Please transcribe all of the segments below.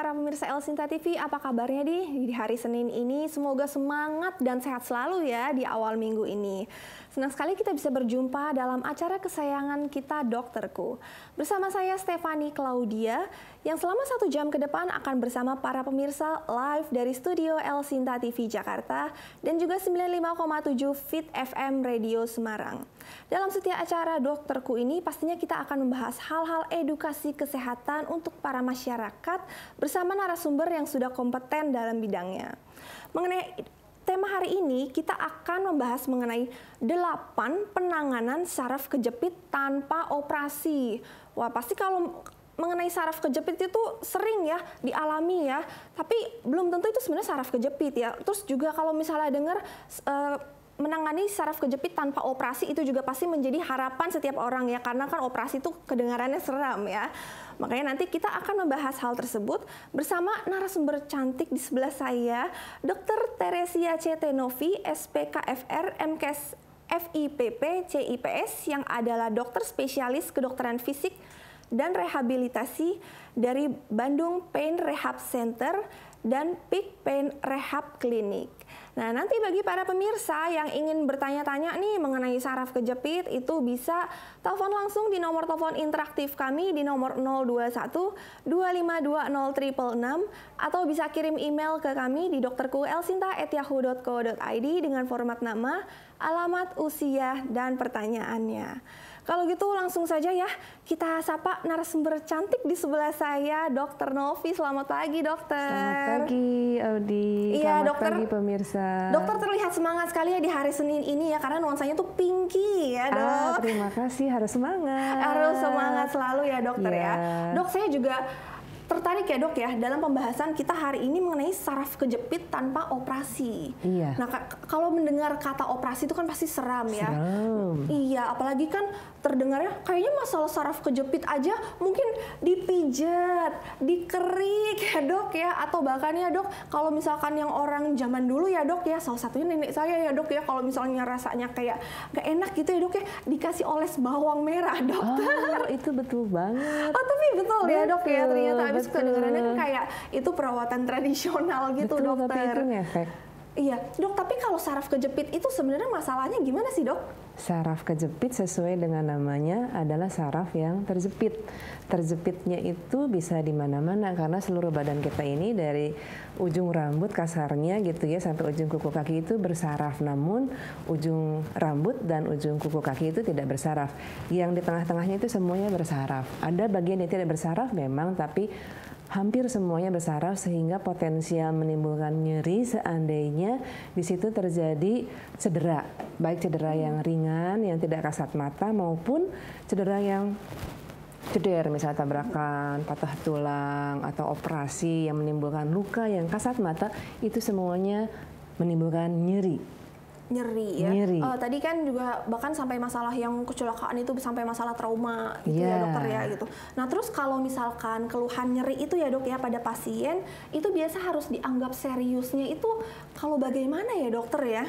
para pemirsa El Sinta TV, apa kabarnya di hari Senin ini? Semoga semangat dan sehat selalu ya di awal minggu ini. Senang sekali kita bisa berjumpa dalam acara kesayangan kita, Dokterku. Bersama saya Stefani Claudia, yang selama 1 jam ke depan akan bersama para pemirsa live dari studio El Sinta TV Jakarta dan juga 95,7 Fit FM Radio Semarang. Dalam setiap acara Dokterku ini pastinya kita akan membahas hal-hal edukasi kesehatan untuk para masyarakat bersama narasumber yang sudah kompeten dalam bidangnya. Mengenai tema hari ini, kita akan membahas mengenai 8 penanganan saraf kejepit tanpa operasi. Wah, pasti kalau mengenai saraf kejepit itu sering ya dialami ya, tapi belum tentu itu sebenarnya saraf kejepit ya. Terus juga kalau misalnya dengar menangani saraf kejepit tanpa operasi itu juga pasti menjadi harapan setiap orang ya, karena kan operasi itu kedengarannya seram ya. Makanya nanti kita akan membahas hal tersebut bersama narasumber cantik di sebelah saya, Dr. Teresia C. Novi, SPKFR, MKes FIPP, CIPS, yang adalah dokter spesialis kedokteran fisik dan rehabilitasi dari Bandung Pain Rehab Center dan Peak Pain Rehab Clinic. Nah, nanti bagi para pemirsa yang ingin bertanya-tanya nih mengenai saraf kejepit, itu bisa telepon langsung di nomor telepon interaktif kami di nomor 021 2520 666 atau bisa kirim email ke kami di dokterku.elsinta@yahoo.co.id dengan format nama, alamat, usia, dan pertanyaannya. Kalau gitu langsung saja ya, kita sapa narasumber cantik di sebelah saya, Dr. Novi. Selamat pagi, dokter. Selamat pagi, Audi. Iya, Selamat dokter, pagi, pemirsa. Dokter terlihat semangat sekali ya di hari Senin ini ya, karena nuansanya tuh pinky ya, dok. Terima kasih, harus semangat. Harus semangat selalu ya, dokter ya. Dok, saya juga tertarik ya dok ya dalam pembahasan kita hari ini mengenai saraf kejepit tanpa operasi. Iya. Nah kalau mendengar kata operasi itu kan pasti seram ya. Seram. Iya, apalagi kan terdengarnya kayaknya masalah saraf kejepit aja mungkin dipijat, dikerik ya dok ya, atau bahkan ya dok kalau misalkan yang orang zaman dulu ya dok ya, salah satunya nenek saya ya dok ya, kalau misalnya rasanya kayak nggak enak gitu ya dok ya, dikasih oles bawang merah dokter. Oh, itu betul banget. Oh, tapi betul ya dok ya, ternyata habis betul. kedengarannya kan kayak itu perawatan tradisional gitu betul, dokter. Tapi itu ngefek. Iya dok, tapi kalau saraf kejepit itu sebenarnya masalahnya gimana sih dok? Saraf kejepit sesuai dengan namanya adalah saraf yang terjepit. Terjepitnya itu bisa di mana-mana karena seluruh badan kita ini dari ujung rambut kasarnya gitu ya sampai ujung kuku kaki itu bersaraf. Namun ujung rambut dan ujung kuku kaki itu tidak bersaraf. Yang di tengah-tengahnya itu semuanya bersaraf. Ada bagian yang tidak bersaraf memang, tapi hampir semuanya bersaraf sehingga potensial menimbulkan nyeri seandainya di situ terjadi cedera, baik cedera yang ringan yang tidak kasat mata maupun cedera yang ceder, misalnya tabrakan, patah tulang atau operasi yang menimbulkan luka yang kasat mata, itu semuanya menimbulkan nyeri. Nyeri ya. Nyeri. Tadi kan juga bahkan sampai masalah yang kecelakaan itu sampai masalah trauma gitu ya dokter ya gitu. Nah terus kalau misalkan keluhan nyeri itu ya dok ya pada pasien itu biasa harus dianggap seriusnya itu kalau bagaimana ya dokter ya?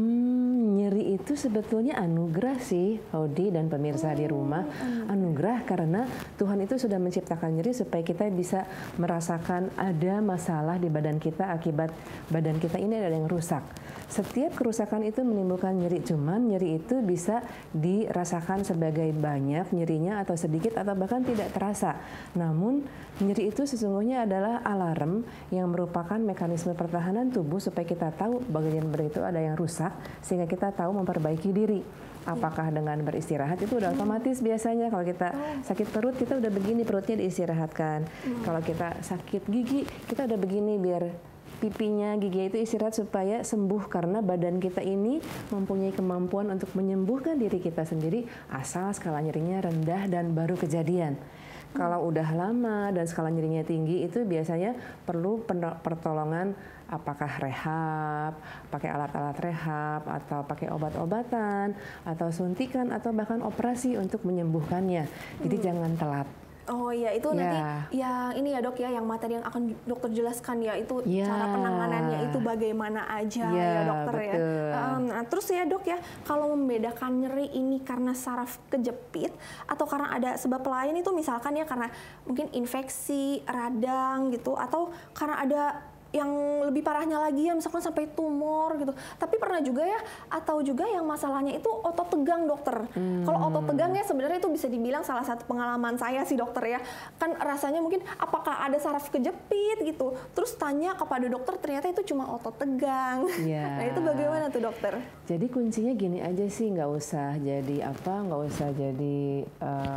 Nyeri itu sebetulnya anugerah sih, Audi dan pemirsa di rumah. Anugerah karena Tuhan itu sudah menciptakan nyeri supaya kita bisa merasakan ada masalah di badan kita akibat badan kita ini ada yang rusak. Setiap kerusakan itu menimbulkan nyeri, cuman nyeri itu bisa dirasakan sebagai banyak nyerinya atau sedikit atau bahkan tidak terasa. Namun nyeri itu sesungguhnya adalah alarm yang merupakan mekanisme pertahanan tubuh supaya kita tahu bagian itu ada yang rusak sehingga kita tahu memperbaiki diri. Apakah dengan beristirahat itu udah otomatis biasanya kalau kita sakit perut kita udah begini perutnya diistirahatkan. Kalau kita sakit gigi kita udah begini biar pipinya, gigi itu istirahat supaya sembuh karena badan kita ini mempunyai kemampuan untuk menyembuhkan diri kita sendiri asal skala nyerinya rendah dan baru kejadian. Kalau udah lama dan skala nyerinya tinggi itu biasanya perlu pertolongan apakah rehab, pakai alat-alat rehab atau pakai obat-obatan atau suntikan atau bahkan operasi untuk menyembuhkannya. Jadi jangan telat. Oh iya, itu nanti yang ini ya dok ya, yang materi yang akan dokter jelaskan ya, itu cara penanganannya itu bagaimana aja ya dokter betul. ya. Nah, terus ya dok ya, kalau membedakan nyeri ini karena saraf kejepit atau karena ada sebab lain itu misalkan ya karena mungkin infeksi, radang gitu, atau karena ada yang lebih parahnya lagi ya misalkan sampai tumor gitu. Tapi pernah juga ya, atau juga yang masalahnya itu otot tegang dokter. Kalau otot tegang ya sebenarnya itu bisa dibilang salah satu pengalaman saya sih dokter ya. Kan rasanya mungkin apakah ada saraf kejepit gitu. Terus tanya kepada dokter ternyata itu cuma otot tegang. Nah itu bagaimana tuh dokter? Jadi kuncinya gini aja sih, nggak usah jadi nggak usah jadi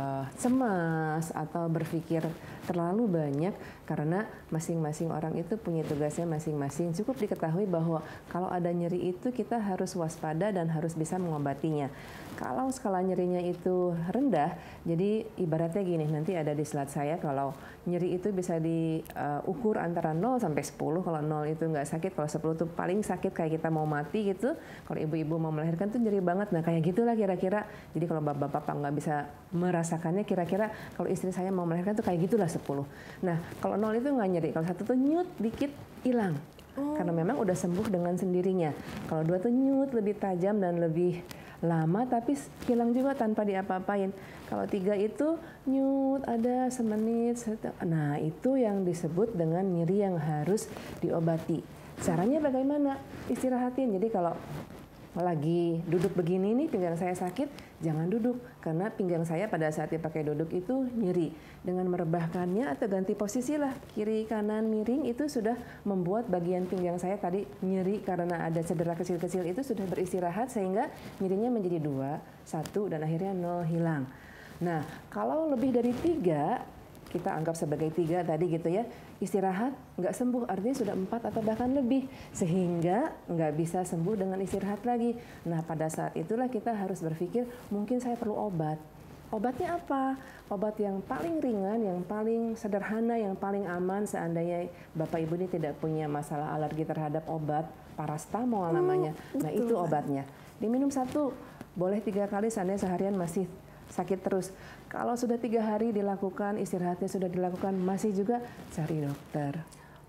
cemas atau berpikir terlalu banyak, karena masing-masing orang itu punya tugasnya masing-masing. Cukup diketahui bahwa kalau ada nyeri itu kita harus waspada dan harus bisa mengobatinya. Kalau skala nyerinya itu rendah, jadi ibaratnya gini, nanti ada di slide saya, kalau nyeri itu bisa diukur antara 0 sampai 10. Kalau 0 itu nggak sakit, kalau 10 itu paling sakit kayak kita mau mati gitu. Kalau ibu-ibu mau melahirkan tuh nyeri banget. Nah kayak gitulah kira-kira. Jadi kalau bapak-bapak nggak bisa merasakannya, kira-kira kalau istri saya mau melahirkan tuh kayak gitulah 10. Nah kalau 0 itu nggak nyeri, kalau 1 tuh nyut dikit hilang. Karena memang udah sembuh dengan sendirinya. Kalau 2 tuh nyut lebih tajam dan lebih lama tapi hilang juga tanpa diapa-apain. Kalau 3 itu nyut ada semenit. Nah itu yang disebut dengan nyeri yang harus diobati. Caranya bagaimana? Istirahatin. Jadi kalau lagi duduk begini nih, pinggang saya sakit, jangan duduk. Karena pinggang saya pada saat dipakai duduk itu nyeri. Dengan merebahkannya atau ganti posisi lah, kiri kanan miring, itu sudah membuat bagian pinggang saya tadi nyeri karena ada cedera kecil-kecil itu sudah beristirahat, sehingga nyerinya menjadi 2, 1, dan akhirnya 0 hilang. Nah, kalau lebih dari 3, kita anggap sebagai 3 tadi gitu ya, istirahat nggak sembuh, artinya sudah 4 atau bahkan lebih, sehingga nggak bisa sembuh dengan istirahat lagi. Nah pada saat itulah kita harus berpikir, mungkin saya perlu obat. Obatnya apa? Obat yang paling ringan, yang paling sederhana, yang paling aman seandainya Bapak Ibu ini tidak punya masalah alergi terhadap obat, parastamol namanya. Nah itu obatnya. Diminum 1, boleh 3 kali seandainya seharian masih sakit terus. Kalau sudah 3 hari dilakukan, istirahatnya sudah dilakukan, masih juga, cari dokter.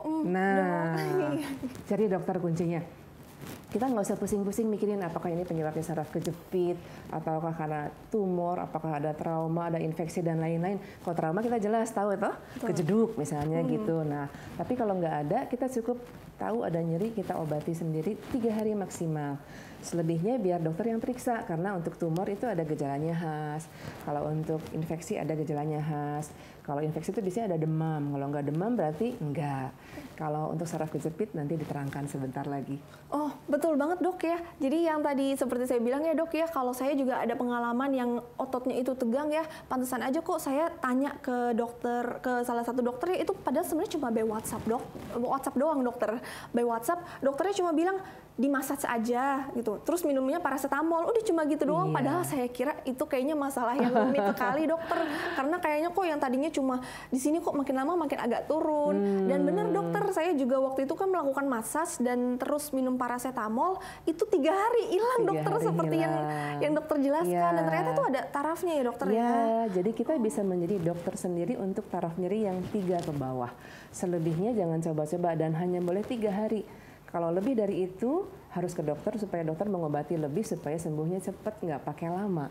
Cari dokter kuncinya. Kita nggak usah pusing-pusing mikirin apakah ini penyebabnya saraf kejepit, ataukah karena tumor, apakah ada trauma, ada infeksi, dan lain-lain. Kalau trauma kita jelas tahu itu, kejeduk misalnya gitu. Nah, tapi kalau nggak ada, kita cukup tahu ada nyeri, kita obati sendiri 3 hari maksimal. Selebihnya biar dokter yang periksa, karena untuk tumor itu ada gejalanya khas. Kalau untuk infeksi ada gejalanya khas. Kalau infeksi itu biasanya ada demam. Kalau nggak demam berarti enggak. Kalau untuk saraf kejepit nanti diterangkan sebentar lagi. Oh, betul banget dok ya. Jadi yang tadi seperti saya bilang ya dok ya, kalau saya juga ada pengalaman yang ototnya itu tegang ya, pantesan aja kok saya tanya ke dokter, ke salah satu dokter ya, itu padahal sebenarnya cuma by WhatsApp WhatsApp doang dokter. By WhatsApp, dokternya cuma bilang dimassage aja gitu. Terus minumnya paracetamol, udah cuma gitu doang. Padahal saya kira itu kayaknya masalah yang rumit sekali dokter. Karena kayaknya kok yang tadinya cuma di sini kok makin lama makin agak turun. Dan benar dokter, saya juga waktu itu kan melakukan massage dan terus minum paracetamol, itu 3 hari hilang dokter, seperti yang dokter jelaskan. Dan ternyata itu ada tarafnya ya dokter ya. Jadi kita bisa menjadi dokter sendiri untuk taraf nyeri yang 3 ke bawah. Selebihnya jangan coba-coba dan hanya boleh 3 hari. Kalau lebih dari itu harus ke dokter supaya dokter mengobati lebih supaya sembuhnya cepat, nggak pakai lama.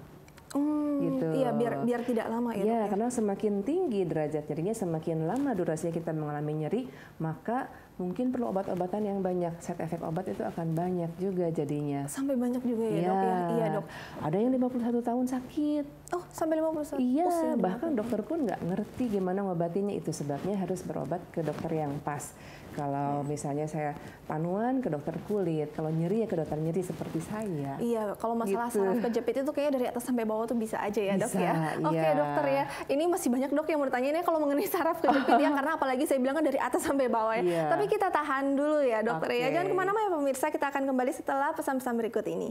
Gitu. Iya, biar tidak lama ya. Iya, karena semakin tinggi derajat nyerinya, semakin lama durasinya kita mengalami nyeri, maka mungkin perlu obat-obatan yang banyak. Side efek obat itu akan banyak juga jadinya. Sampai banyak juga ya dok ya? Iya dok. Ada yang 51 tahun sakit. Oh, sampai 51? Iya, bahkan dokter pun nggak ngerti gimana ngobatinya. Itu sebabnya harus berobat ke dokter yang pas. Kalau misalnya saya panuan ke dokter kulit, kalau nyeri ya ke dokter nyeri seperti saya. Iya, kalau masalah saraf kejepit itu kayaknya dari atas sampai bawah tuh bisa aja ya dok ya. Oke dokter ya, ini masih banyak dok yang mau ditanyain ya kalau mengenai saraf kejepit ya, karena apalagi saya bilang kan dari atas sampai bawah ya. Tapi kita tahan dulu ya dokter ya, jangan kemana-mana ya pemirsa, kita akan kembali setelah pesan-pesan berikut ini.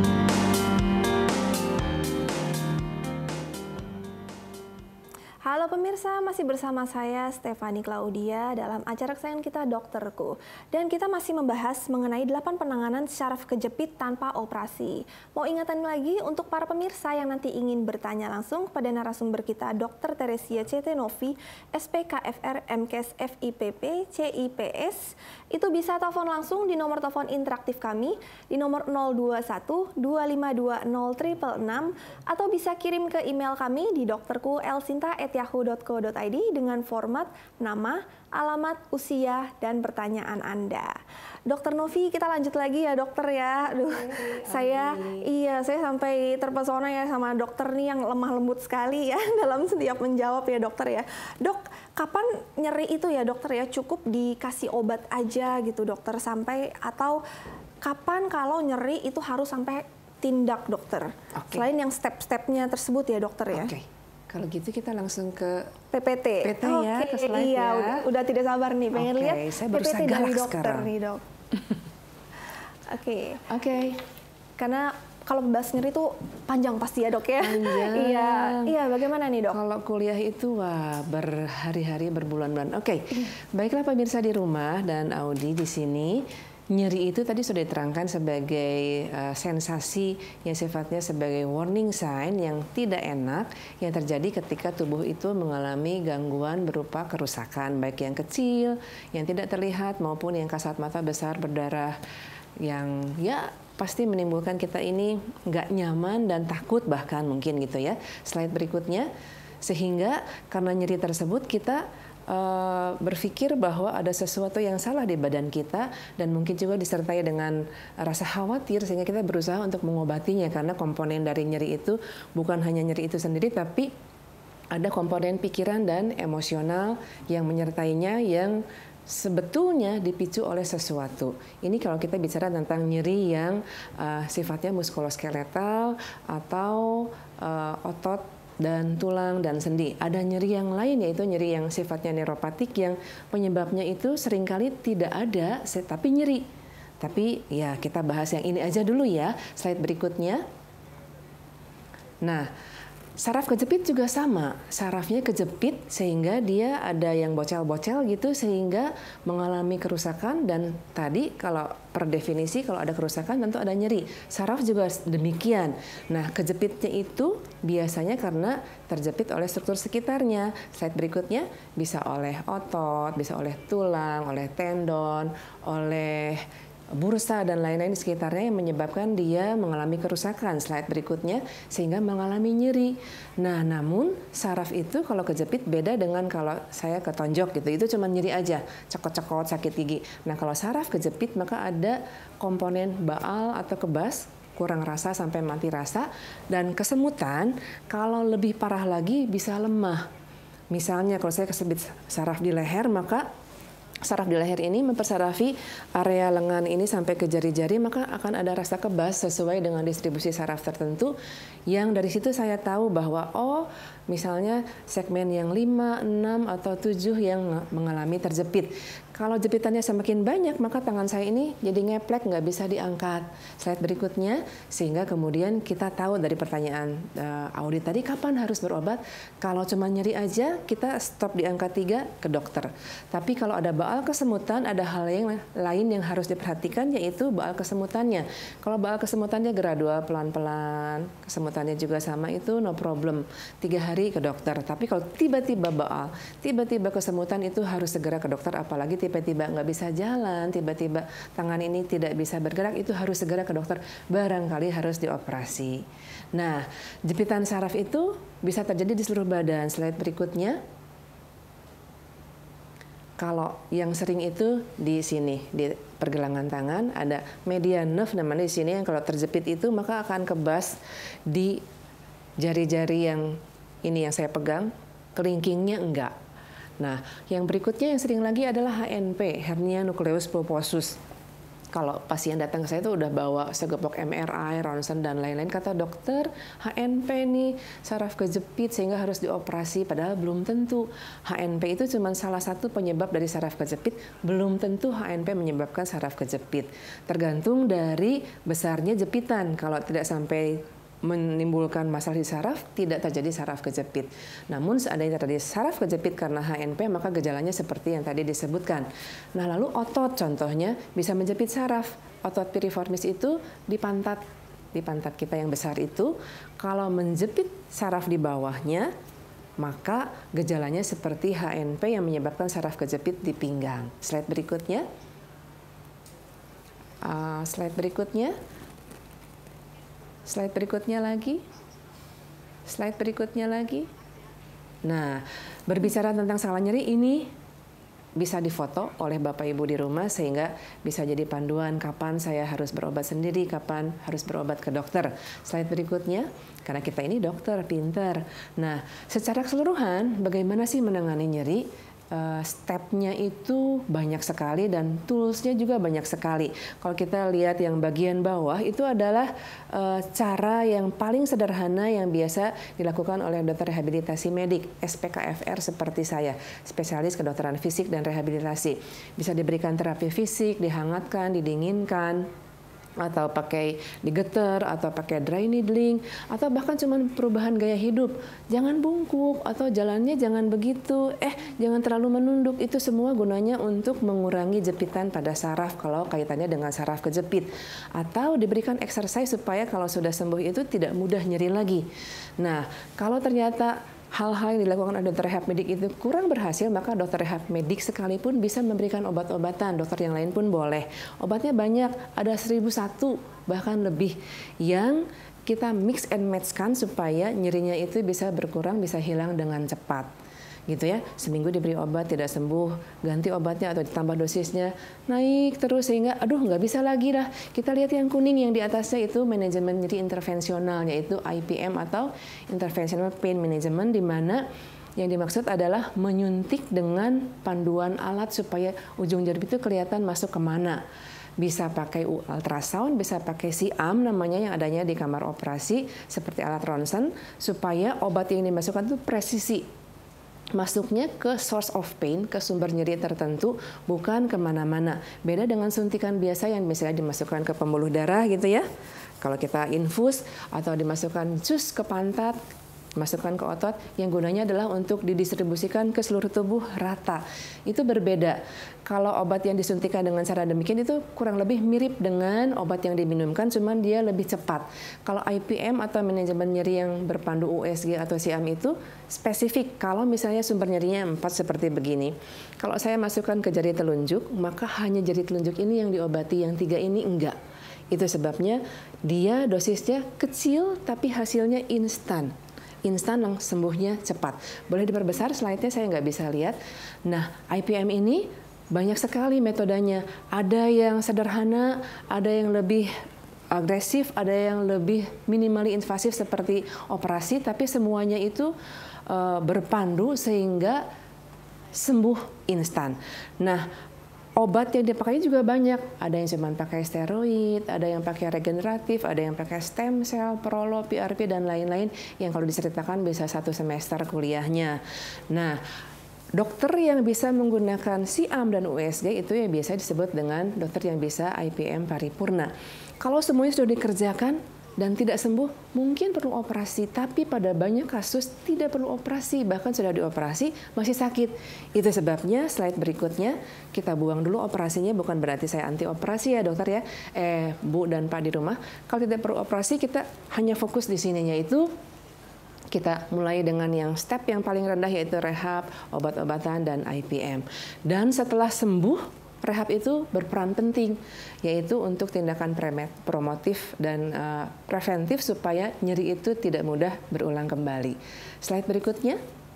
Halo pemirsa, masih bersama saya Stefani Claudia dalam acara kesayangan kita Dokterku. Dan kita masih membahas mengenai 8 penanganan syaraf kejepit tanpa operasi. Mau ingatan lagi untuk para pemirsa yang nanti ingin bertanya langsung kepada narasumber kita Dr. Teresia C.T. Novi, SPKFR, MKes, FIPP, CIPS. Itu bisa telepon langsung di nomor telepon interaktif kami di nomor 021 252 0666 atau bisa kirim ke email kami di dokterku.elsinta@yahoo.co.id dengan format nama, alamat, usia, dan pertanyaan Anda. Dokter Novi, kita lanjut lagi ya dokter ya. Aduh, saya sampai terpesona ya sama dokter nih yang lemah lembut sekali ya dalam setiap menjawab ya dokter ya. Dok, kapan nyeri itu ya dokter ya cukup dikasih obat aja gitu dokter sampai atau kapan kalau nyeri itu harus sampai tindak dokter? Selain yang step-stepnya tersebut ya dokter ya. Kalau gitu kita langsung ke PPT. Ya, ke slide iya, ya. udah tidak sabar nih pengen lihat saya baru PPT dari dokter sekarang nih dok. Karena kalau bahas nyeri itu panjang pasti ya dok ya. Panjang. Iya, bagaimana nih dok? Kalau kuliah itu berhari-hari, berbulan-bulan. Baiklah pemirsa di rumah dan Audi di sini. Nyeri itu tadi sudah diterangkan sebagai sensasi yang sifatnya sebagai warning sign yang tidak enak yang terjadi ketika tubuh itu mengalami gangguan berupa kerusakan, baik yang kecil, yang tidak terlihat maupun yang kasat mata besar berdarah yang ya pasti menimbulkan kita ini nggak nyaman dan takut bahkan mungkin gitu ya. Slide berikutnya, sehingga karena nyeri tersebut kita berpikir bahwa ada sesuatu yang salah di badan kita dan mungkin juga disertai dengan rasa khawatir sehingga kita berusaha untuk mengobatinya karena komponen dari nyeri itu bukan hanya nyeri itu sendiri tapi ada komponen pikiran dan emosional yang menyertainya yang sebetulnya dipicu oleh sesuatu. Ini kalau kita bicara tentang nyeri yang sifatnya muskuloskeletal atau otot dan tulang dan sendi. Ada nyeri yang lain yaitu nyeri yang sifatnya neuropatik yang penyebabnya itu seringkali tidak ada tapi nyeri. Tapi ya kita bahas yang ini aja dulu ya. Slide berikutnya. Nah, saraf kejepit juga sama. Sarafnya kejepit sehingga dia ada yang bocel-bocel gitu sehingga mengalami kerusakan dan tadi kalau per definisi kalau ada kerusakan tentu ada nyeri. Saraf juga demikian. Nah, kejepitnya itu biasanya karena terjepit oleh struktur sekitarnya. Slide berikutnya bisa oleh otot, bisa oleh tulang, oleh tendon, oleh bursa dan lain-lain di sekitarnya yang menyebabkan dia mengalami kerusakan. Slide berikutnya sehingga mengalami nyeri. Nah, namun saraf itu kalau kejepit beda dengan kalau saya ketonjok gitu. Itu cuma nyeri aja, cekot-cekot, sakit gigi. Nah, kalau saraf kejepit maka ada komponen baal atau kebas, kurang rasa sampai mati rasa, dan kesemutan kalau lebih parah lagi bisa lemah. Misalnya kalau saya kesebit saraf di leher maka saraf di leher ini mempersarafi area lengan ini sampai ke jari-jari, maka akan ada rasa kebas sesuai dengan distribusi saraf tertentu yang dari situ saya tahu bahwa misalnya segmen yang 5, 6, atau 7 yang mengalami terjepit. Kalau jepitannya semakin banyak, maka tangan saya ini jadi ngeplek, nggak bisa diangkat. Slide berikutnya, sehingga kemudian kita tahu dari pertanyaan Audi tadi, kapan harus berobat? Kalau cuma nyeri aja, kita stop di angka 3 ke dokter. Tapi kalau ada baal kesemutan, ada hal yang lain yang harus diperhatikan, yaitu baal kesemutannya. Kalau baal kesemutannya gradual, pelan-pelan, kesemutannya juga sama, itu no problem. 3 hari ke dokter. Tapi kalau tiba-tiba baal, tiba-tiba kesemutan, itu harus segera ke dokter, apalagi tiba-tiba nggak bisa jalan, tiba-tiba tangan ini tidak bisa bergerak, itu harus segera ke dokter, barangkali harus dioperasi. Nah, jepitan saraf itu bisa terjadi di seluruh badan. Slide berikutnya. Kalau yang sering itu di sini, di pergelangan tangan, ada median nerve namanya di sini, yang kalau terjepit itu maka akan kebas di jari-jari yang ini yang saya pegang, kelingkingnya enggak. Nah, yang berikutnya yang sering lagi adalah HNP, hernia nucleus pulposus. Kalau pasien datang ke saya itu udah bawa segepok MRI, ronsen dan lain-lain, kata dokter HNP nih saraf kejepit sehingga harus dioperasi, padahal belum tentu. HNP itu cuma salah satu penyebab dari saraf kejepit, belum tentu HNP menyebabkan saraf kejepit. Tergantung dari besarnya jepitan. Kalau tidak sampai menimbulkan masalah di saraf, tidak terjadi saraf kejepit. Namun seandainya terjadi saraf kejepit karena HNP, maka gejalanya seperti yang tadi disebutkan. Nah, lalu otot contohnya bisa menjepit saraf. Otot piriformis itu di pantat kita yang besar itu, kalau menjepit saraf di bawahnya, maka gejalanya seperti HNP yang menyebabkan saraf kejepit di pinggang. Slide berikutnya. Slide berikutnya. Slide berikutnya lagi. Slide berikutnya lagi. Nah, berbicara tentang skala nyeri ini bisa difoto oleh Bapak Ibu di rumah sehingga bisa jadi panduan kapan saya harus berobat sendiri, kapan harus berobat ke dokter. Slide berikutnya, karena kita ini dokter, pinter. Nah, secara keseluruhan bagaimana sih menangani nyeri? Stepnya itu banyak sekali dan toolsnya juga banyak sekali. Kalau kita lihat yang bagian bawah itu adalah cara yang paling sederhana yang biasa dilakukan oleh dokter rehabilitasi medik, SPKFR seperti saya, spesialis kedokteran fisik dan rehabilitasi. Bisa diberikan terapi fisik, dihangatkan, didinginkan, atau pakai digeter, atau pakai dry needling, atau bahkan cuma perubahan gaya hidup. Jangan bungkuk, atau jalannya jangan begitu, jangan terlalu menunduk. Itu semua gunanya untuk mengurangi jepitan pada saraf kalau kaitannya dengan saraf kejepit. Atau diberikan exercise supaya kalau sudah sembuh itu tidak mudah nyeri lagi. Nah, kalau ternyata hal-hal yang dilakukan oleh dokter rehab medik itu kurang berhasil, maka dokter rehab medik sekalipun bisa memberikan obat-obatan. Dokter yang lain pun boleh. Obatnya banyak, ada 1001 bahkan lebih yang kita mix and match-kan supaya nyerinya itu bisa berkurang, bisa hilang dengan cepat. Gitu ya, seminggu diberi obat tidak sembuh, ganti obatnya atau ditambah dosisnya, naik terus sehingga aduh nggak bisa lagi dah. Kita lihat yang kuning yang di atasnya itu manajemen nyeri intervensional, yaitu IPM atau Interventional Pain Management, di mana yang dimaksud adalah menyuntik dengan panduan alat supaya ujung jari itu kelihatan masuk kemana. Bisa pakai ultrasound, bisa pakai SIAM namanya yang adanya di kamar operasi seperti alat ronsen, supaya obat yang dimasukkan itu presisi. Masuknya ke source of pain, ke sumber nyeri tertentu, bukan kemana-mana. Beda dengan suntikan biasa yang misalnya dimasukkan ke pembuluh darah gitu ya. Kalau kita infus atau dimasukkan jus ke pantat, masukkan ke otot, yang gunanya adalah untuk didistribusikan ke seluruh tubuh rata. Itu berbeda. Kalau obat yang disuntikan dengan cara demikian itu kurang lebih mirip dengan obat yang diminumkan, cuman dia lebih cepat. Kalau IPM atau manajemen nyeri yang berpandu USG atau SIAM itu spesifik. Kalau misalnya sumber nyerinya 4 seperti begini. Kalau saya masukkan ke jari telunjuk, maka hanya jari telunjuk ini yang diobati, yang 3 ini enggak. Itu sebabnya dia dosisnya kecil tapi hasilnya instan. Instan sembuhnya cepat. Boleh diperbesar slide-nya, saya nggak bisa lihat. Nah, IPM ini banyak sekali metodenya. Ada yang sederhana, ada yang lebih agresif, ada yang lebih minimally invasif seperti operasi, tapi semuanya itu berpandu sehingga sembuh instan. Nah, obat yang dipakai juga banyak. Ada yang cuma pakai steroid, ada yang pakai regeneratif, ada yang pakai stem cell, prolo, PRP, dan lain-lain yang kalau diceritakan bisa 1 semester kuliahnya. Nah, dokter yang bisa menggunakan SIAM dan USG itu yang biasa disebut dengan dokter yang bisa IPM paripurna. Kalau semuanya sudah dikerjakan dan tidak sembuh, mungkin perlu operasi, tapi pada banyak kasus tidak perlu operasi, bahkan sudah dioperasi masih sakit. Itu sebabnya slide berikutnya kita buang dulu operasinya, bukan berarti saya anti operasi ya dokter ya, Bu dan Pak di rumah. Kalau tidak perlu operasi, kita hanya fokus di sini, yaitu kita mulai dengan yang step yang paling rendah yaitu rehab, obat-obatan, dan IPM. Dan setelah sembuh, rehab itu berperan penting, yaitu untuk tindakan promotif dan preventif supaya nyeri itu tidak mudah berulang kembali. Slide berikutnya.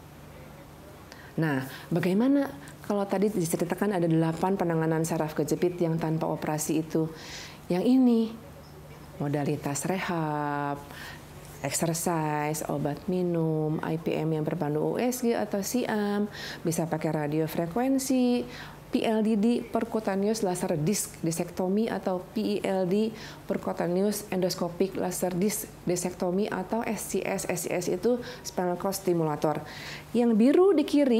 Nah, bagaimana kalau tadi diceritakan ada 8 penanganan saraf kejepit yang tanpa operasi itu? Yang ini, modalitas rehab, exercise, obat minum, IPM yang berpandu USG atau SIAM, bisa pakai radiofrekuensi, PLDD, percutaneous laser disc disektomi atau PELD, percutaneous endoscopic laser disc disektomi atau SCS. SCS itu spinal cord stimulator. Yang biru di kiri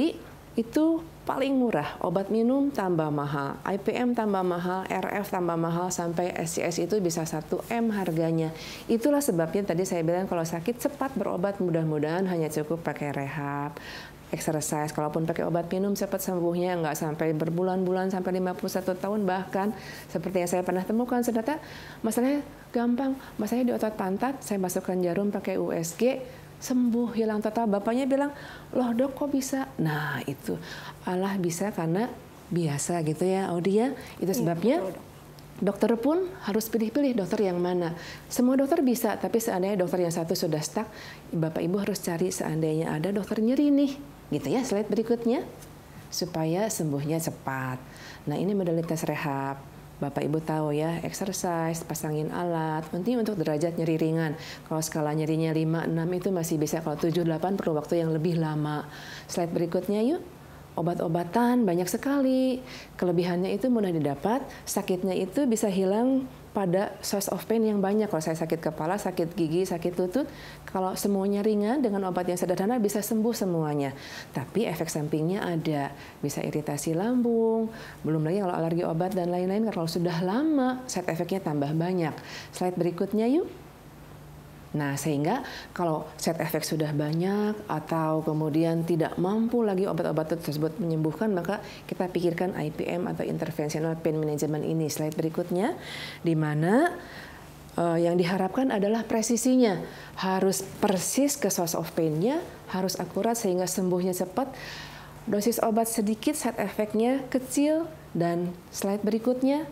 itu paling murah. Obat minum tambah mahal, IPM tambah mahal, RF tambah mahal, sampai SCS itu bisa 1 M harganya. Itulah sebabnya tadi saya bilang kalau sakit cepat berobat, mudah-mudahan hanya cukup pakai rehab, exercise. Kalaupun pakai obat minum cepat sembuhnya, nggak sampai berbulan-bulan, sampai 51 tahun bahkan. Seperti yang saya pernah temukan, ternyata masalahnya gampang. Masalahnya di otot pantat, saya masukkan jarum pakai USG, sembuh, hilang total. Bapaknya bilang, loh dok kok bisa? Nah itu, Allah bisa karena biasa gitu ya, Audi ya. Itu sebabnya dokter pun harus pilih-pilih dokter yang mana. Semua dokter bisa, tapi seandainya dokter yang satu sudah stuck, Bapak Ibu harus cari seandainya ada dokter nyeri nih. Gitu ya, slide berikutnya. Supaya sembuhnya cepat. Nah ini modalitas rehab. Bapak Ibu tahu ya, exercise, pasangin alat, penting untuk derajat nyeri ringan. Kalau skala nyerinya 5, 6 itu masih bisa, kalau 7, 8 perlu waktu yang lebih lama. Slide berikutnya yuk. Obat-obatan banyak sekali. Kelebihannya itu mudah didapat, sakitnya itu bisa hilang pada source of pain yang banyak. Kalau saya sakit kepala, sakit gigi, sakit lutut, kalau semuanya ringan dengan obat yang sederhana bisa sembuh semuanya. Tapi efek sampingnya ada, bisa iritasi lambung, belum lagi kalau alergi obat dan lain-lain. Kalau sudah lama, side efeknya tambah banyak. Slide berikutnya yuk. Nah, sehingga kalau side effect sudah banyak atau kemudian tidak mampu lagi obat-obat tersebut menyembuhkan, maka kita pikirkan IPM atau Interventional Pain Management ini. Slide berikutnya, di mana yang diharapkan adalah presisinya. Harus persis ke source of pain-nya, harus akurat sehingga sembuhnya cepat. Dosis obat sedikit, side effect-nya kecil. Dan slide berikutnya,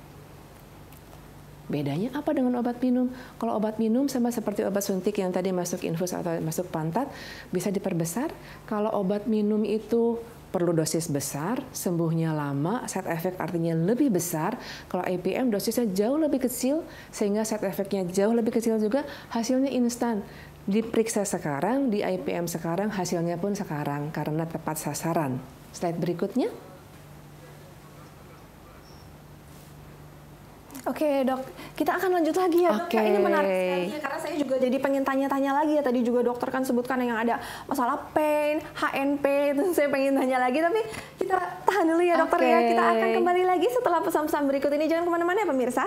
bedanya apa dengan obat minum? Kalau obat minum sama seperti obat suntik yang tadi masuk infus atau masuk pantat, bisa diperbesar. Kalau obat minum itu perlu dosis besar, sembuhnya lama, side effect artinya lebih besar. Kalau IPM dosisnya jauh lebih kecil, sehingga side effect-nya jauh lebih kecil juga, hasilnya instan. Diperiksa sekarang, di IPM sekarang, hasilnya pun sekarang, karena tepat sasaran. Slide berikutnya. Oke dok, kita akan lanjut lagi ya dok. Ya, ini menarik sekali ya, karena saya juga jadi pengen tanya-tanya lagi ya. Tadi juga dokter kan sebutkan yang ada masalah pain, HNP, itu saya pengen tanya lagi. Tapi kita tahan dulu ya dokter ya. Kita akan kembali lagi setelah pesan-pesan berikut ini. Jangan kemana-mana ya pemirsa.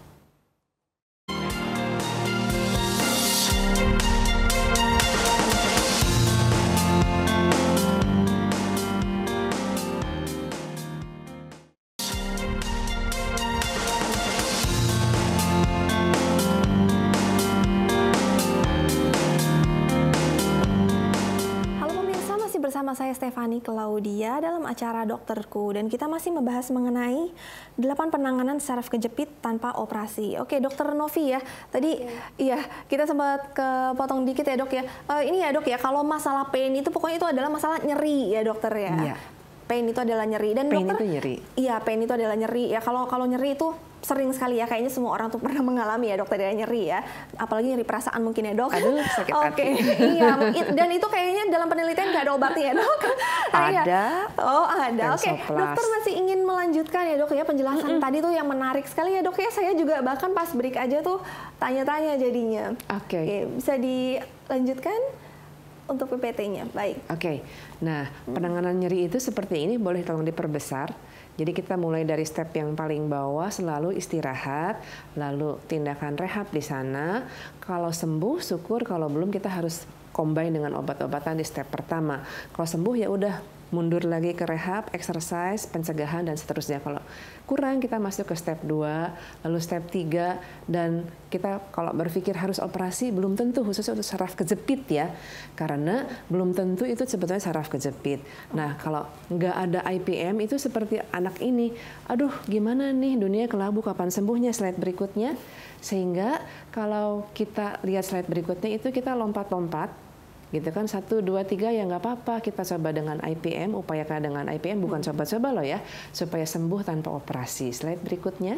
Bersama saya Stefani Claudia dalam acara Dokterku, dan kita masih membahas mengenai 8 penanganan saraf kejepit tanpa operasi. Oke, Dokter Novi ya, tadi iya kita sempat kepotong dikit ya dok ya. Ini ya dok ya, kalau masalah pain itu pokoknya itu adalah masalah nyeri ya dokter ya. Iya. Pain itu adalah nyeri, dan pain dokter, itu nyeri. Iya, pain itu adalah nyeri ya. Kalau nyeri itu sering sekali ya, kayaknya semua orang tuh pernah mengalami ya dokter, ya nyeri ya, apalagi nyeri perasaan mungkin ya dok. Aduh, sakit hati. Iya, dan itu kayaknya dalam penelitian nggak ada obatnya ya dok. Ada. Oh ada. Oke, dokter masih ingin melanjutkan ya dok ya penjelasan tadi tuh yang menarik sekali ya dok ya. Saya juga bahkan pas break aja tuh tanya-tanya jadinya. Oke, bisa dilanjutkan untuk PPT-nya, baik. Oke, nah penanganan nyeri itu seperti ini, boleh tolong diperbesar. Jadi kita mulai dari step yang paling bawah, selalu istirahat, lalu tindakan rehab di sana. Kalau sembuh, syukur. Kalau belum, kita harus combine dengan obat-obatan di step pertama. Kalau sembuh ya udah mundur lagi ke rehab, exercise, pencegahan, dan seterusnya. Kalau kurang, kita masuk ke step 2, lalu step 3, dan kita kalau berpikir harus operasi, belum tentu, khususnya untuk saraf kejepit ya, karena belum tentu itu sebetulnya saraf kejepit. Nah, kalau nggak ada IPM, itu seperti anak ini, aduh gimana nih, dunia kelabu, kapan sembuhnya? Slide berikutnya. Sehingga kalau kita lihat slide berikutnya, itu kita lompat-lompat, gitu kan, 1, 2, 3 ya nggak apa-apa, kita coba dengan IPM, upayakan dengan IPM, bukan coba-coba loh ya, supaya sembuh tanpa operasi. Slide berikutnya.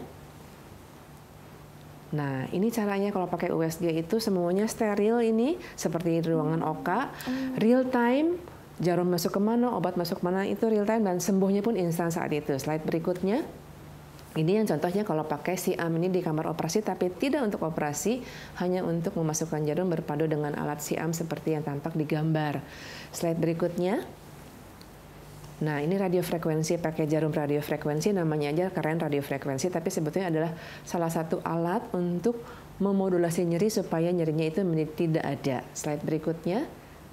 Nah, ini caranya kalau pakai USG itu semuanya steril ini, seperti di ruangan OKA, real time, jarum masuk kemana, obat masuk kemana, itu real time, dan sembuhnya pun instan saat itu. Slide berikutnya. Ini yang contohnya kalau pakai SIAM ini di kamar operasi, tapi tidak untuk operasi, hanya untuk memasukkan jarum berpadu dengan alat SIAM seperti yang tampak di gambar. Slide berikutnya. Nah, ini radiofrekuensi, pakai jarum radiofrekuensi, namanya aja keren radiofrekuensi, tapi sebetulnya adalah salah satu alat untuk memodulasi nyeri supaya nyerinya itu tidak ada. Slide berikutnya.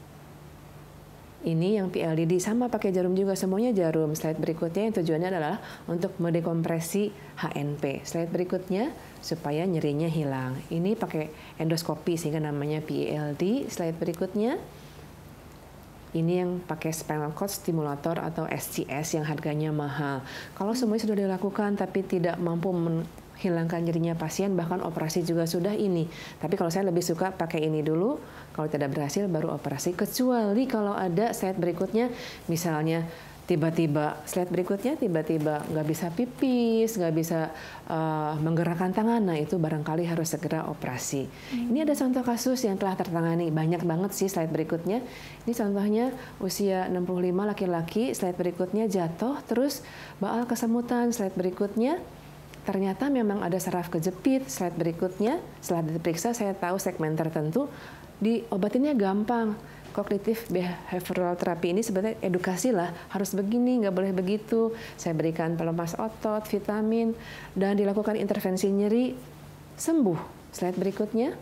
Ini yang PLDD, sama pakai jarum juga, semuanya jarum. Slide berikutnya yang tujuannya adalah untuk mendekompresi HNP. Slide berikutnya supaya nyerinya hilang. Ini pakai endoskopi sehingga namanya PLD. Slide berikutnya. Ini yang pakai spinal cord stimulator atau SCS yang harganya mahal. Kalau semuanya sudah dilakukan tapi tidak mampu menghilangkan nyerinya pasien, bahkan operasi juga sudah ini. Tapi kalau saya lebih suka pakai ini dulu, kalau tidak berhasil baru operasi. Kecuali kalau ada slide berikutnya, misalnya tiba-tiba slide berikutnya tiba-tiba nggak bisa pipis, nggak bisa menggerakkan tangan, nah itu barangkali harus segera operasi. Ini ada contoh kasus yang telah tertangani, banyak banget sih. Slide berikutnya, ini contohnya usia 65 laki-laki. Slide berikutnya jatuh terus baal kesemutan. Slide berikutnya ternyata memang ada saraf kejepit. Slide berikutnya setelah diperiksa saya tahu segmen tertentu, diobatinnya gampang. Kognitif behavioral terapi ini sebenarnya edukasi lah, harus begini, nggak boleh begitu. Saya berikan pelemas otot, vitamin, dan dilakukan intervensi nyeri, sembuh. Slide berikutnya.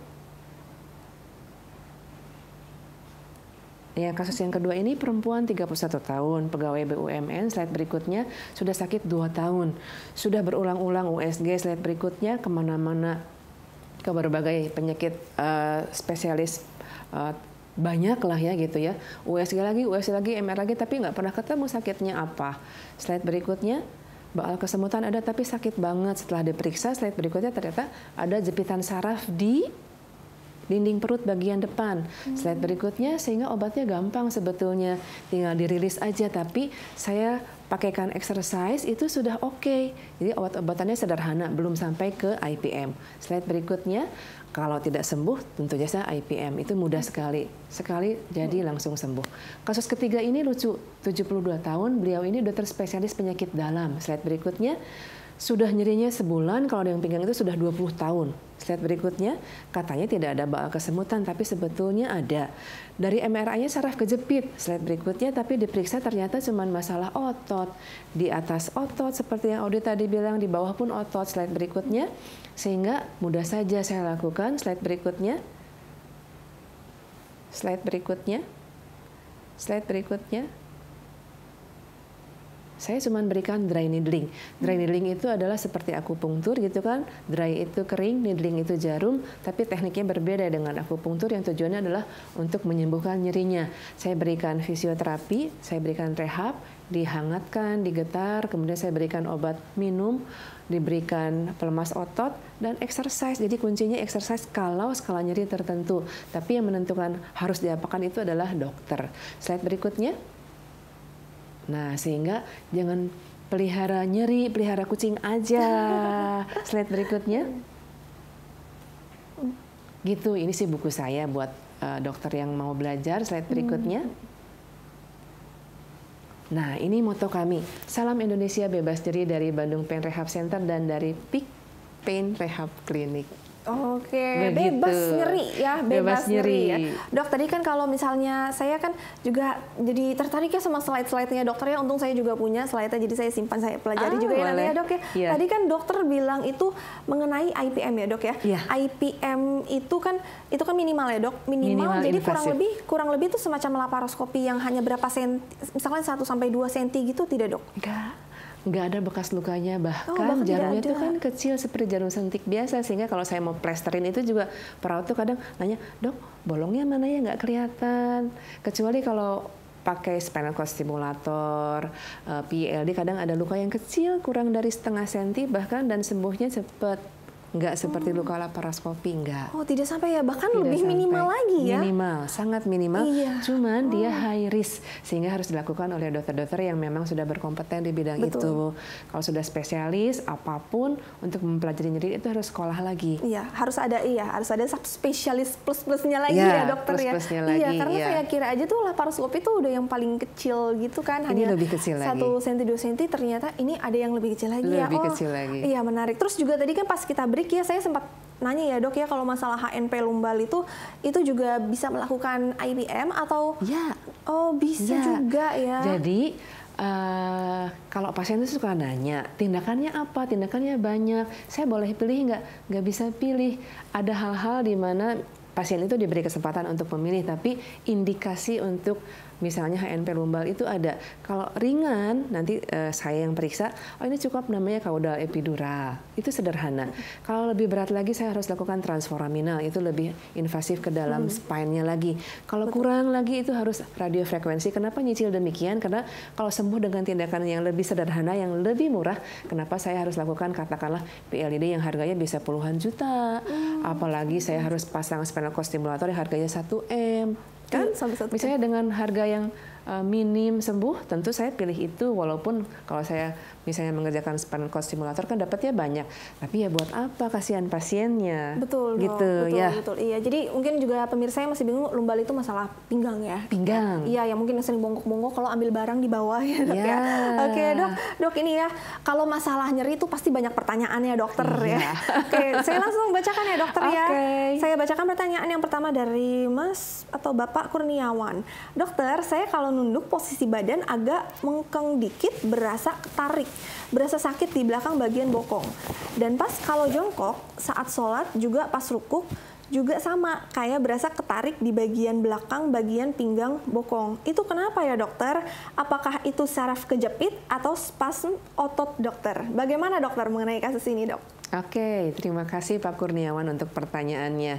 Ya, kasus yang kedua ini perempuan 31 tahun, pegawai BUMN. Slide berikutnya, sudah sakit 2 tahun. Sudah berulang-ulang USG. Slide berikutnya, kemana-mana ke berbagai penyakit spesialis, banyak lah ya gitu ya. USG lagi, MR lagi, tapi nggak pernah ketemu sakitnya apa. Slide berikutnya, baal kesemutan ada tapi sakit banget. Setelah diperiksa, slide berikutnya ternyata ada jepitan saraf di dinding perut bagian depan. Slide berikutnya, sehingga obatnya gampang sebetulnya, tinggal dirilis aja. Tapi saya pakaikan exercise itu sudah oke. Jadi obat-obatannya sederhana, belum sampai ke IPM. Slide berikutnya, kalau tidak sembuh tentu saja IPM, itu mudah sekali jadi langsung sembuh. Kasus ketiga ini lucu, 72 tahun, beliau ini dokter spesialis penyakit dalam. Slide berikutnya, sudah nyerinya sebulan, kalau yang pinggang itu sudah 20 tahun. Slide berikutnya, katanya tidak ada baal kesemutan, tapi sebetulnya ada. Dari MRI-nya saraf kejepit. Slide berikutnya, tapi diperiksa ternyata cuma masalah otot. Di atas otot, seperti yang Audi tadi bilang, di bawah pun otot. Slide berikutnya, sehingga mudah saja saya lakukan. Slide berikutnya. Slide berikutnya. Slide berikutnya. Saya cuma berikan dry needling. Dry needling itu adalah seperti akupunktur gitu kan. Dry itu kering, needling itu jarum, tapi tekniknya berbeda dengan akupunktur yang tujuannya adalah untuk menyembuhkan nyerinya. Saya berikan fisioterapi, saya berikan rehab, dihangatkan, digetar, kemudian saya berikan obat minum, diberikan pelemas otot, dan exercise. Jadi kuncinya exercise kalau skala nyeri tertentu. Tapi yang menentukan harus diapakan itu adalah dokter. Slide berikutnya. Nah, sehingga jangan pelihara nyeri, pelihara kucing aja. Slide berikutnya. Gitu, ini sih buku saya buat dokter yang mau belajar. Slide berikutnya. Nah, ini moto kami. Salam Indonesia bebas nyeri dari Bandung Pain Rehab Center dan dari Peak Pain Rehab Clinic. Oke, bebas nyeri ya, bebas nyeri ya. Dok, tadi kan kalau misalnya saya kan juga jadi tertarik ya sama slide-slide-nya dokter ya. Untung saya juga punya slide-nya, jadi saya simpan, saya pelajari juga ya nanti ya dok ya. Yeah. Tadi kan dokter bilang itu mengenai IPM ya dok ya. Yeah. IPM itu kan minimal ya dok, minimal jadi invasive. kurang lebih itu semacam laparoskopi yang hanya berapa senti, misalkan 1 sampai 2 senti gitu tidak dok? Nggak ada bekas lukanya, bahkan jarumnya itu kan kecil seperti jarum suntik biasa, sehingga kalau saya mau plesterin itu juga perawat tuh kadang nanya, dok bolongnya mana ya, nggak kelihatan. Kecuali kalau pakai spinal cord stimulator, PLD, kadang ada luka yang kecil kurang dari setengah senti bahkan, dan sembuhnya cepat. Nggak seperti luka laparoskopi, nggak. Oh, tidak sampai ya, bahkan tidak lebih minimal lagi ya? Minimal, sangat minimal. Iya. Cuman dia high risk, sehingga harus dilakukan oleh dokter-dokter yang memang sudah berkompeten di bidang itu. Kalau sudah spesialis, apapun untuk mempelajari nyeri itu harus sekolah lagi. Iya, harus ada subspesialis plus-plusnya lagi ya dokter ya. Lagi, karena saya kira aja tuh laparoskopi tuh udah yang paling kecil gitu kan. Ini lebih kecil lagi. 1 cm, 2 cm, ternyata ini ada yang lebih kecil lagi ya. Lebih kecil lagi. Iya, menarik. Terus juga tadi kan pas kita break ya, saya sempat nanya ya dok ya, kalau masalah HNP lumbal itu juga bisa melakukan IPM atau? Ya. Oh, bisa juga ya. Jadi Kalau pasien itu suka nanya, tindakannya apa? Tindakannya banyak. Saya boleh pilih nggak? Nggak bisa pilih. Ada hal-hal di mana pasien itu diberi kesempatan untuk memilih, tapi indikasi untuk misalnya HNP lumbal itu ada. Kalau ringan, nanti saya yang periksa, oh ini cukup namanya kaudal epidural. Itu sederhana. Kalau lebih berat lagi, saya harus lakukan transforaminal. Itu lebih invasif ke dalam spine-nya lagi. Kalau kurang lagi, itu harus radiofrekuensi. Kenapa nyicil demikian? Karena kalau sembuh dengan tindakan yang lebih sederhana, yang lebih murah, kenapa saya harus lakukan katakanlah PLID yang harganya bisa puluhan juta. Apalagi saya harus pasang spinal cord stimulator yang harganya 1M. Kan misalnya dengan harga yang minim sembuh, tentu saya pilih itu, walaupun kalau saya misalnya mengerjakan spinal cord stimulator kan dapatnya banyak, tapi ya buat apa, kasihan pasiennya. Betul, gitu betul, ya. Betul, iya. Jadi mungkin juga pemirsa yang masih bingung, lumbal itu masalah pinggang ya. Pinggang. Iya, yang mungkin sering bongkok-bongkok kalau ambil barang di bawah ya, Dok ya. Oke, Dok ini ya, kalau masalah nyeri itu pasti banyak pertanyaan ya, dokter ya. Oke, saya langsung bacakan ya, dokter ya. Saya bacakan pertanyaan yang pertama dari Mas atau Bapak Kurniawan. Dokter, saya kalau nunduk posisi badan agak mengkeng dikit, berasa ketarik, berasa sakit di belakang bagian bokong. Dan pas kalau jongkok saat sholat juga pas rukuk juga sama, kayak berasa ketarik di bagian belakang bagian pinggang bokong. Itu kenapa ya, dokter? Apakah itu saraf kejepit atau spasm otot, dokter? Bagaimana dokter mengenai kasus ini, Dok? Oke, terima kasih Pak Kurniawan untuk pertanyaannya.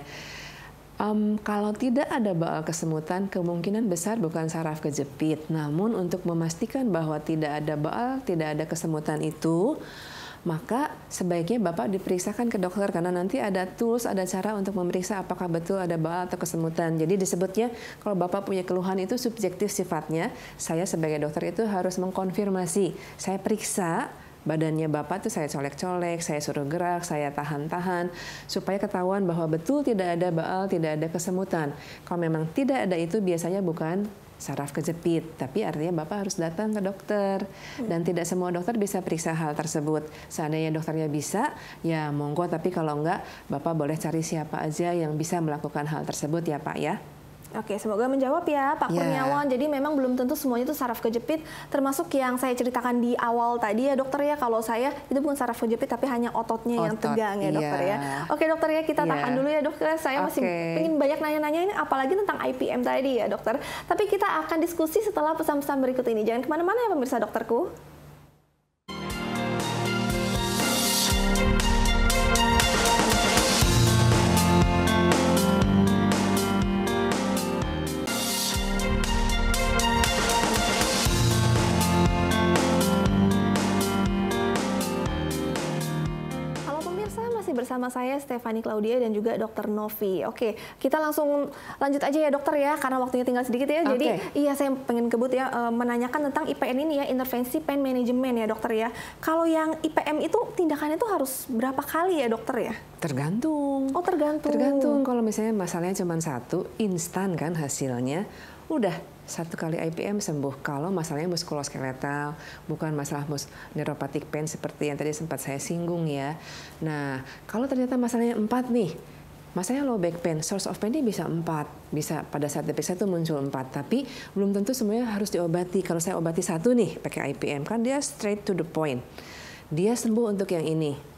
Kalau tidak ada baal kesemutan, kemungkinan besar bukan saraf kejepit. Namun untuk memastikan bahwa tidak ada baal, tidak ada kesemutan itu, maka sebaiknya Bapak diperiksakan ke dokter, karena nanti ada tools, ada cara untuk memeriksa apakah betul ada baal atau kesemutan. Jadi disebutnya kalau Bapak punya keluhan itu subjektif sifatnya, saya sebagai dokter itu harus mengkonfirmasi. Saya periksa badannya Bapak tuh, saya colek-colek, saya suruh gerak, saya tahan-tahan, supaya ketahuan bahwa betul tidak ada baal, tidak ada kesemutan. Kalau memang tidak ada itu, biasanya bukan saraf kejepit, tapi artinya Bapak harus datang ke dokter. Dan tidak semua dokter bisa periksa hal tersebut. Seandainya dokternya bisa, ya monggo, tapi kalau enggak, Bapak boleh cari siapa aja yang bisa melakukan hal tersebut ya Pak ya. Oke, semoga menjawab ya Pak Kurniawan. Jadi memang belum tentu semuanya itu saraf kejepit, termasuk yang saya ceritakan di awal tadi ya, dokter ya. Kalau saya itu bukan saraf kejepit, tapi hanya ototnya yang tegang ya, dokter ya. Oke, dokter ya, kita tahan dulu ya, dokter. Saya masih ingin banyak nanya-nanya ini, apalagi tentang IPM tadi ya, dokter. Tapi kita akan diskusi setelah pesan-pesan berikut ini. Jangan kemana-mana ya pemirsa dokterku. Bersama saya Stefani Claudia dan juga Dr. Novi. Oke, kita langsung lanjut aja ya, dokter ya, karena waktunya tinggal sedikit ya. Jadi iya, saya pengen kebut ya menanyakan tentang IPN ini ya, intervensi pain management ya, dokter ya. Kalau yang IPM itu tindakannya itu harus berapa kali ya, dokter ya? Tergantung. Oh, tergantung. Tergantung. Kalau misalnya masalahnya cuma satu, instan kan hasilnya, udah 1 kali IPM sembuh. Kalau masalahnya muskuloskeletal, bukan masalah neuropathic pain seperti yang tadi sempat saya singgung ya. Nah, kalau ternyata masalahnya 4 nih, masalahnya low back pain, source of pain-nya bisa 4. Bisa pada saat diperiksa itu muncul 4, tapi belum tentu semuanya harus diobati. Kalau saya obati 1 nih pakai IPM, kan dia straight to the point. Dia sembuh untuk yang ini.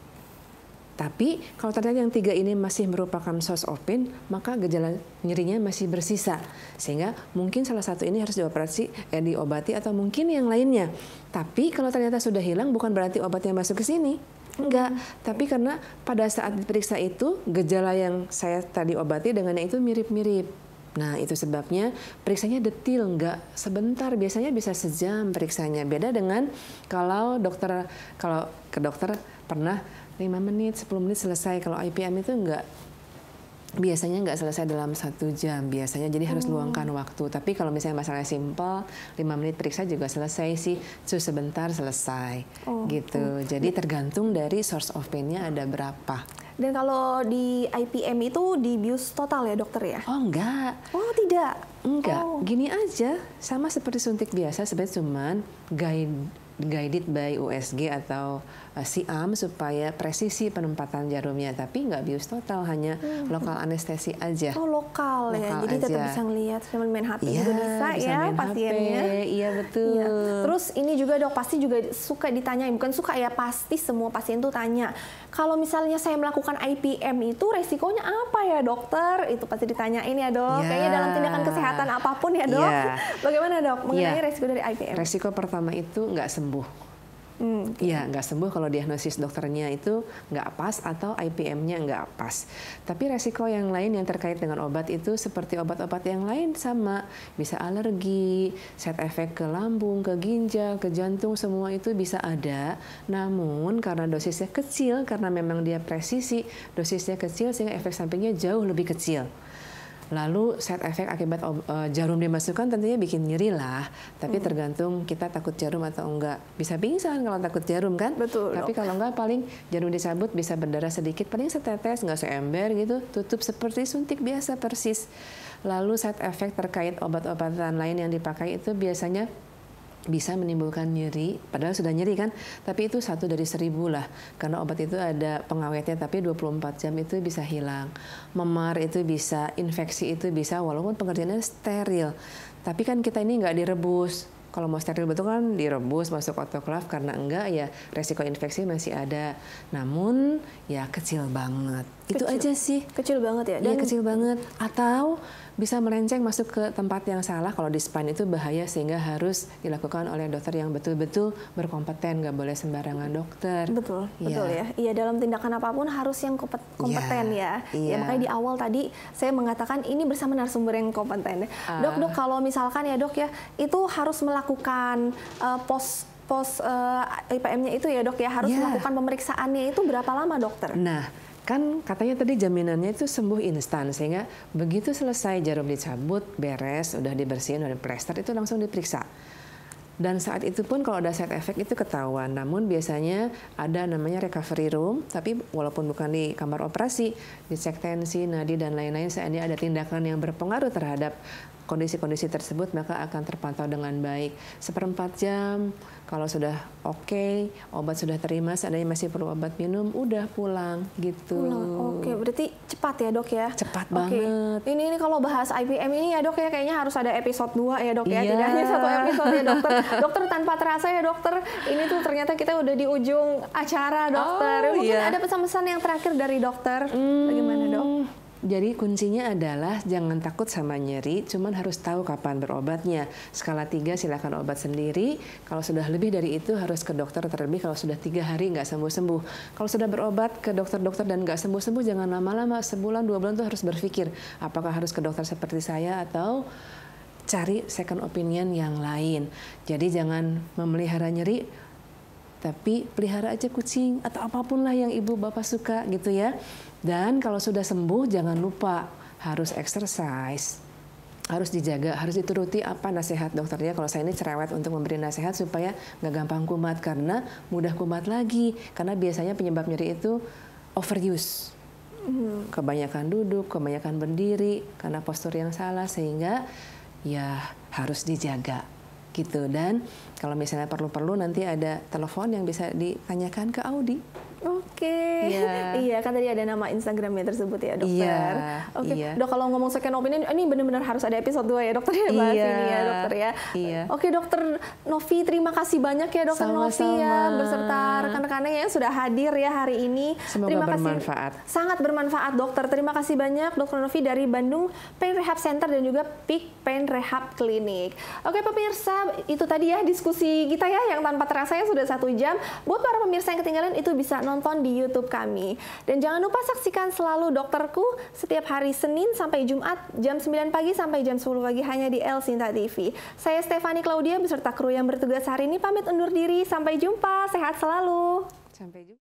Tapi kalau ternyata yang 3 ini masih merupakan source of pain, maka gejala nyerinya masih bersisa. Sehingga mungkin salah satu ini harus diobati atau mungkin yang lainnya. Tapi kalau ternyata sudah hilang, bukan berarti obatnya masuk ke sini. Enggak, tapi karena pada saat diperiksa itu, gejala yang saya tadi obati dengan yang itu mirip-mirip. Nah, itu sebabnya periksanya detil, enggak sebentar, biasanya bisa sejam periksanya. Beda dengan kalau ke dokter pernah 5 menit, 10 menit selesai. Kalau IPM itu biasanya nggak selesai dalam 1 jam biasanya, jadi harus luangkan waktu. Tapi kalau misalnya masalahnya simpel, 5 menit periksa juga selesai sih, sebentar selesai gitu. Jadi tergantung dari source of pain-nya ada berapa. Dan kalau di IPM itu dibius total ya, dokter ya? Oh enggak. Oh tidak? Enggak, gini aja, sama seperti suntik biasa, sebenarnya cuman guided by USG atau siam supaya presisi penempatan jarumnya, tapi nggak bius total, hanya lokal anestesi aja. Oh, lokal ya, jadi tetap bisa ngelihat sambil main HP juga bisa ya main pasiennya. HP. Iya betul. Iya. Terus ini juga dok pasti juga suka ditanyain, bukan suka ya, pasti semua pasien tuh tanya, kalau misalnya saya melakukan IPM itu resikonya apa ya dokter? Itu pasti ditanyain ya dok. Kayaknya dalam tindakan kesehatan apapun ya dok. Bagaimana dok mengenai resiko dari IPM? Resiko pertama itu nggak sembuh. Iya, nggak sembuh kalau diagnosis dokternya itu nggak pas atau IPM-nya nggak pas. Tapi resiko yang lain yang terkait dengan obat itu seperti obat-obat yang lain sama. Bisa alergi, side effect ke lambung, ke ginjal, ke jantung, semua itu bisa ada. Namun karena dosisnya kecil, karena memang dia presisi, dosisnya kecil sehingga efek sampingnya jauh lebih kecil. Lalu side effect akibat jarum dimasukkan tentunya bikin nyeri lah, tapi tergantung kita takut jarum atau enggak. Bisa pingsan kalau takut jarum kan? Betul. Tapi kalau enggak paling jarum dicabut bisa berdarah sedikit, paling setetes, nggak seember gitu, tutup seperti suntik biasa persis. Lalu side effect terkait obat-obatan lain yang dipakai itu biasanya bisa menimbulkan nyeri, padahal sudah nyeri kan, tapi itu 1 dari 1000 lah, karena obat itu ada pengawetnya, tapi 24 jam itu bisa hilang. Memar itu bisa, infeksi itu bisa, walaupun pengerjaannya steril. Tapi kan kita ini nggak direbus. Kalau mau steril betul kan direbus, masuk autoklaf, karena enggak ya resiko infeksi masih ada. Namun ya kecil banget. Itu aja sih. Kecil banget ya? Iya kecil banget. Atau bisa melenceng masuk ke tempat yang salah. Kalau di spine itu bahaya sehingga harus dilakukan oleh dokter yang betul-betul berkompeten, nggak boleh sembarangan dokter. Betul, betul ya. Iya, dalam tindakan apapun harus yang kompeten ya. Ya makanya di awal tadi saya mengatakan ini bersama narasumber yang kompeten. Dok, kalau misalkan ya dok ya, itu harus melakukan pos IPM-nya itu ya dok ya, harus melakukan pemeriksaannya itu berapa lama dokter? Nah, kan katanya tadi jaminannya itu sembuh instan, sehingga begitu selesai jarum dicabut, beres, udah dibersihin, udah plester, itu langsung diperiksa. Dan saat itu pun kalau ada side effect itu ketahuan. Namun biasanya ada namanya recovery room, tapi walaupun bukan di kamar operasi, dicek tensi, nadi, dan lain-lain, seandainya ada tindakan yang berpengaruh terhadap kondisi-kondisi tersebut, maka akan terpantau dengan baik. 1/4 jam, kalau sudah oke, obat sudah terima, seandainya masih perlu obat minum, udah pulang gitu. Oke, berarti cepat ya dok ya? Cepat banget. Ini kalau bahas IPM ini ya dok ya, kayaknya harus ada episode 2 ya dok ya, tidak hanya 1 episode ya dokter. Dokter tanpa terasa ya dokter, ini tuh ternyata kita udah di ujung acara dokter. Mungkin ada pesan-pesan yang terakhir dari dokter, bagaimana dok? Jadi kuncinya adalah jangan takut sama nyeri, cuman harus tahu kapan berobatnya. Skala 3 silakan obat sendiri. Kalau sudah lebih dari itu harus ke dokter terlebih kalau sudah 3 hari nggak sembuh-sembuh. Kalau sudah berobat ke dokter-dokter dan nggak sembuh-sembuh, jangan lama-lama, sebulan 2 bulan tuh harus berpikir apakah harus ke dokter seperti saya atau cari second opinion yang lain. Jadi jangan memelihara nyeri, tapi pelihara aja kucing atau apapun lah yang ibu bapak suka gitu ya. Dan kalau sudah sembuh jangan lupa harus exercise, harus dijaga, harus dituruti apa nasihat dokternya. Kalau saya ini cerewet untuk memberi nasihat supaya nggak gampang kumat, karena mudah kumat lagi. Karena biasanya penyebab nyeri itu overuse. Kebanyakan duduk, kebanyakan berdiri, karena postur yang salah, sehingga ya harus dijaga gitu. Dan kalau misalnya perlu-perlu nanti ada telepon yang bisa ditanyakan ke Audi. Oke, iya kan tadi ada nama Instagramnya tersebut ya dokter. Dok, kalau ngomong second opinion ini benar-benar harus ada episode 2 ya dokter ya, bahas ini ya dokter ya. Oke dokter Novi, terima kasih banyak ya dokter Novi ya, beserta rekan-rekannya yang sudah hadir ya hari ini. Semoga bermanfaat. Sangat bermanfaat dokter. Terima kasih banyak dokter Novi dari Bandung Pain Rehab Center dan juga Peak Pain Rehab Clinic. Oke pemirsa, itu tadi ya diskusi kita ya yang tanpa terasa ya sudah 1 jam. Buat para pemirsa yang ketinggalan itu bisa nonton di YouTube kami. Dan jangan lupa saksikan selalu Dokterku setiap hari Senin sampai Jumat jam 9 pagi sampai jam 10 pagi hanya di El Sinta TV. Saya Stefani Claudia beserta kru yang bertugas hari ini pamit undur diri. Sampai jumpa, sehat selalu. Sampai jumpa.